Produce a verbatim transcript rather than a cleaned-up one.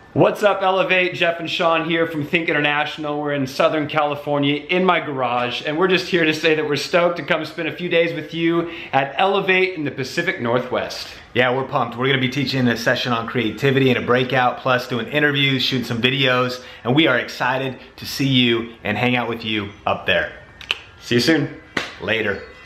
What's up, Elevate? Jeff and Sean here from Think International. We're in Southern California in my garage, and we're just here to say that we're stoked to come spend a few days with you at Elevate in the Pacific Northwest. Yeah, we're pumped. We're gonna be teaching a session on creativity and a breakout, plus doing interviews, shooting some videos, and we are excited to see you and hang out with you up there. See you soon. Later.